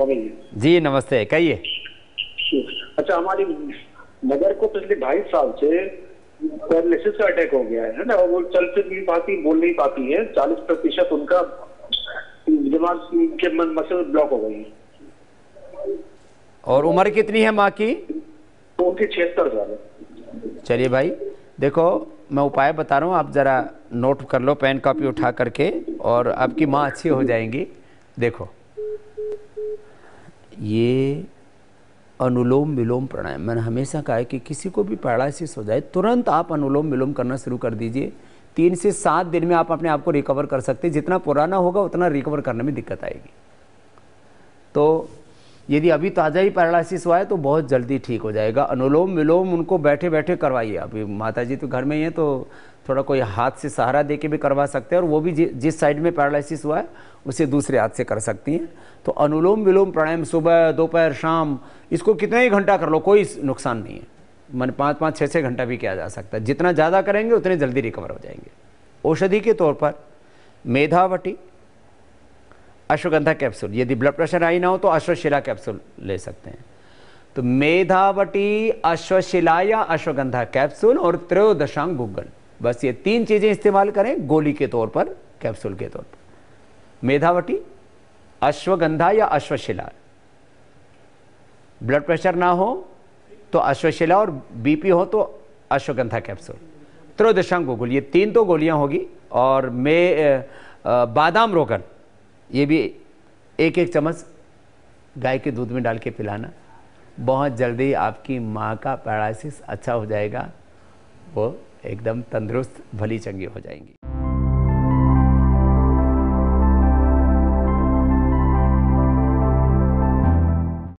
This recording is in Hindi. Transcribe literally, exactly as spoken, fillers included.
स्वामी जी नमस्ते, कहिए। अच्छा, हमारी मदर को पिछले ढाई साल से पैरालिसिस का अटैक हो गया है ना, वो चल फिर नहीं पाती, बोल नहीं पाती है। चालीस प्रतिशत उनका दिमाग के मसल ब्लॉक हो गई है। और उम्र कितनी है माँ की? तो उनकी छिहत्तर साल है। चलिए भाई, देखो मैं उपाय बता रहा हूँ, आप ज़रा नोट कर लो पेन कॉपी उठा करके, और आपकी माँ अच्छी हो जाएंगी। देखो, ये अनुलोम विलोम प्राणायाम, मैंने हमेशा कहा है कि किसी को भी पैरालिसिस हो जाए तुरंत आप अनुलोम विलोम करना शुरू कर दीजिए। तीन से सात दिन में आप अपने आप को रिकवर कर सकते हैं। जितना पुराना होगा उतना रिकवर करने में दिक्कत आएगी। तो यदि अभी ताज़ा ही पैरालिसिस हुआ है तो बहुत जल्दी ठीक हो जाएगा। अनुलोम विलोम उनको बैठे बैठे करवाइए। अभी माता जी तो घर में ही हैं, तो थोड़ा कोई हाथ से सहारा दे के भी करवा सकते हैं, और वो भी जि, जिस साइड में पैरालिसिस हुआ है उसे दूसरे हाथ से कर सकती हैं। तो अनुलोम विलोम प्राणायाम सुबह दोपहर शाम, इसको कितना ही घंटा कर लो, कोई नुकसान नहीं है। मैंने पाँच पाँच छः छः घंटा भी किया जा सकता है। जितना ज़्यादा करेंगे उतने जल्दी रिकवर हो जाएंगे। औषधि के तौर पर मेधावटी, अश्वगंधा कैप्सूल, यदि ब्लड प्रेशर हाई ना हो तो अश्वशिला कैप्सूल ले सकते हैं। तो मेधावटी, अश्वशिला या अश्वगंधा कैप्सूल और त्रयोदशांग गुग्गल, बस ये तीन चीज़ें इस्तेमाल करें गोली के तौर पर, कैप्सूल के तौर पर। मेधावटी, अश्वगंधा या अश्वशिला। ब्लड प्रेशर ना हो तो अश्वशिला, और बीपी हो तो अश्वगंधा कैप्सूल। त्रयोदशांग गुग्गल, ये तीन तो गोलियां होगी। और में बादाम रोगन, ये भी एक एक चम्मच गाय के दूध में डाल के पिलाना। बहुत जल्दी आपकी माँ का पैरालिसिस अच्छा हो जाएगा, वो एकदम तंदुरुस्त भली चंगी हो जाएंगी।